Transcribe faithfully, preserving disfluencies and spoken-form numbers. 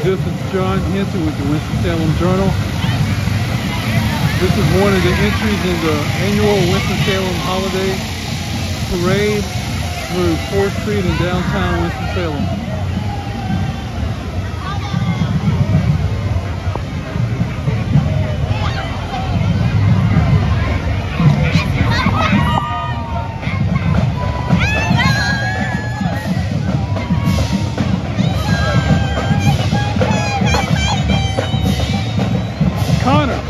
This is John Henson with the Winston-Salem Journal. This is one of the entries in the annual Winston-Salem Holiday Parade through fourth Street in downtown Winston-Salem. Connor.